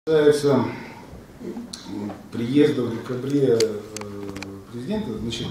Касается приезда в декабре президента, значит,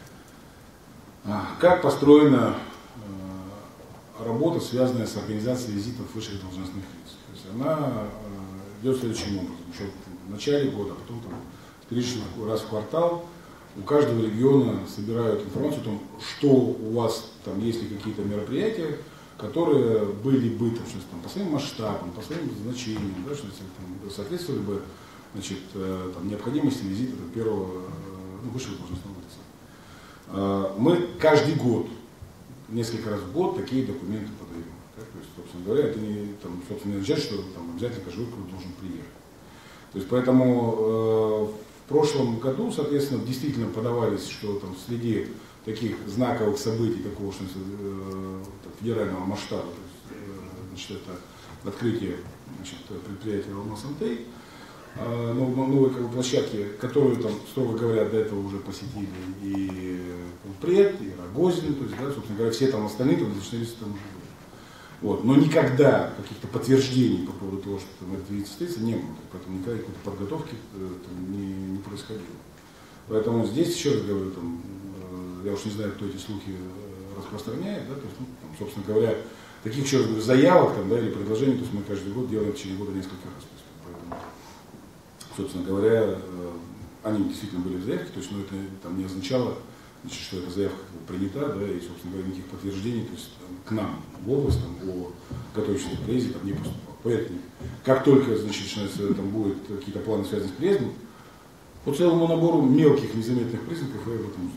как построена работа, связанная с организацией визитов высших должностных лиц. То есть она идет следующим образом. Еще в начале года, потом там, периодически раз в квартал у каждого региона собирают информацию о том, что у вас там есть ли какие-то мероприятия, которые были бы там, по своим масштабам, по своим значениям, да, что там, соответствовали бы, значит, там, необходимости визита первого высшего должностного лица. Мы каждый год, несколько раз в год, такие документы подаем. Так? То есть, собственно говоря, это не, там, собственно, не означает, что там, обязательно каждый год должен приехать. То есть, поэтому в прошлом году, соответственно, действительно подавались, что там среди таких знаковых событий, такого что, федерального масштаба, то есть, значит, это открытие, значит, предприятия «Алмаз-Антей», новой как бы, площадки, которую, там, строго говоря, до этого уже посетили и Полпред, и Рогозин, то есть, да, собственно говоря, все там остальные, там, там уже были. Вот. Но никогда каких-то подтверждений по поводу того, что там этот визит состоится, не было. Поэтому никакой какой-то подготовки там, не происходило. Поэтому здесь, еще раз говорю, там, я уж не знаю, кто эти слухи распространяет, да, то есть, ну, там, собственно говоря, таких еще раз заявок там, да, или предложений, то есть мы каждый год делаем в течение года несколько раз. То есть, поэтому, собственно говоря, они действительно были в заявке, то есть, но это там, не означало, значит, что эта заявка принята, да, и, собственно говоря, никаких подтверждений, то есть, там, к нам в область там, о готовящемся к приезде там, не поступало. Поэтому, как только, значит, там будут какие-то планы, связанные с приездом, по целому набору мелких незаметных признаков вы об этом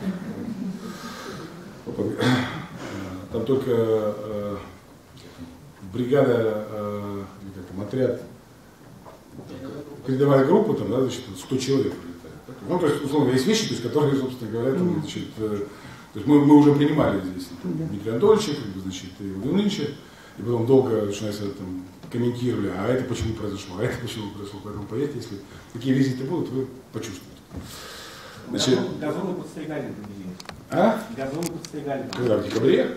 узнаете. Там только бригада, отряд, передовая группа, там, да, значит, 100 человек прилетает. Ну, то есть, условно, есть вещи, то есть, которые, собственно говоря, там, значит, то есть мы уже принимали здесь Дмитрия Анатольевича, как бы, значит, и Владимира Ильича, и потом долго начинается там комментировали, а это почему произошло, а это почему произошло. Поэтому, поверьте, если такие визиты будут, вы почувствуете. Значит, газоны подстригали. А? Газоны подстригали. Когда, в декабре?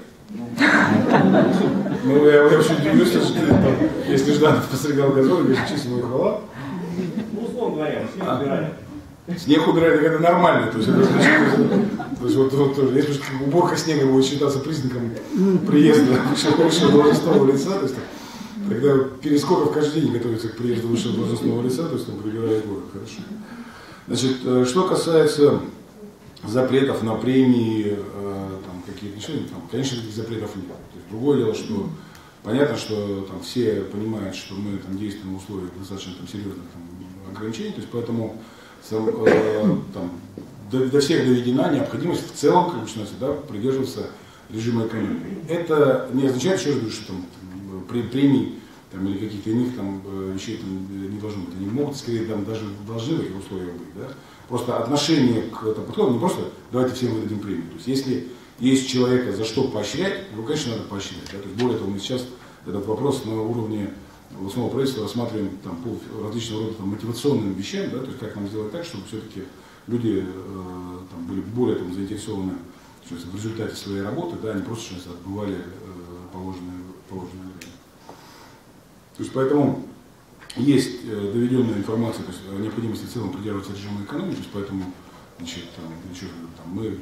Ну, я вообще удивлюсь, если Жданов подстригал газоны, если честно, ему хвала. Ну, условно говоря, снег убирали. Снег убирали, это нормально. То есть, это значит, то есть вот, если уборка снега будет считаться признаком приезда высшего должностного лица, то есть, когда Перескоков каждый день готовится к приезду высшего должностного лица, то есть он прибирает город, хорошо. Значит, что касается запретов на премии, там, какие-то решения, там, конечно, таких запретов нет. То есть, другое дело, что понятно, что там, все понимают, что мы там, действуем в условиях достаточно там, серьезных там, ограничений, то есть, поэтому там, до всех доведена необходимость в целом, как начинается, да, придерживаться режима экономики. Это не означает, еще раз говорю, что там, премий там, или каких-то иных там, вещей там, не должно быть. Они могут, скорее, там, даже должны в этих условиях быть. Да? Просто отношение к этому подходу не просто давайте всем выдадим премию. То есть, если есть человека за что поощрять, его, конечно, надо поощрять. Да? То есть, более того, мы сейчас этот вопрос на уровне областного правительства рассматриваем там, по различного рода там, мотивационным вещам, да? То есть, как нам сделать так, чтобы все-таки люди там, были более там, заинтересованы в результате своей работы, да, они просто отбывали положенное время. То есть, поэтому есть доведенная информация, то есть, о необходимости в целом придерживаться режима экономики, то есть, поэтому значит, там, мы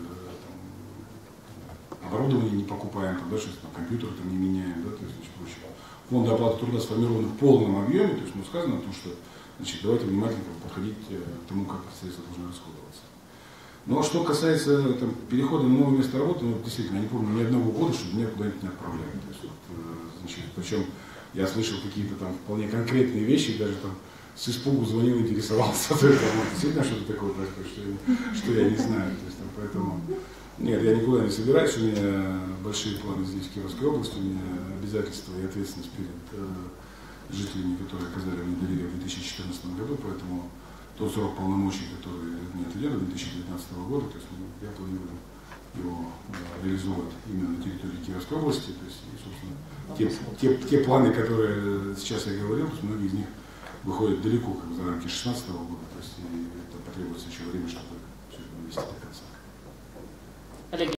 оборудование не покупаем, там, да, компьютеры там, не меняем, да, то есть, значит, прочее. Фонды оплаты труда сформированы в полном объеме, то есть, ну, сказано о том, что значит, давайте внимательно подходить к тому, как средства должны расходоваться. Ну а что касается там, перехода на новое место работы, ну, действительно, я не помню ни одного года, чтобы меня куда-нибудь не отправляли. То есть, вот, значит, причем я слышал какие-то там вполне конкретные вещи, даже там с испугу звонил, интересовался, действительно что-то такое происходит, что я не знаю. То есть, там, поэтому нет, я никуда не собираюсь, у меня большие планы здесь, в Кировской области, у меня обязательства и ответственность перед жителями, которые оказали мне доверие в 2014 году, поэтому тот срок полномочий, который мне отведен до 2019 года, то есть я планирую его реализовывать именно на территории Кировской области. То есть, и, собственно, те планы, которые сейчас я говорил, то есть многие из них выходят далеко как бы, за рамки 2016 года, то есть и это потребуется еще время, чтобы все это довести до конца.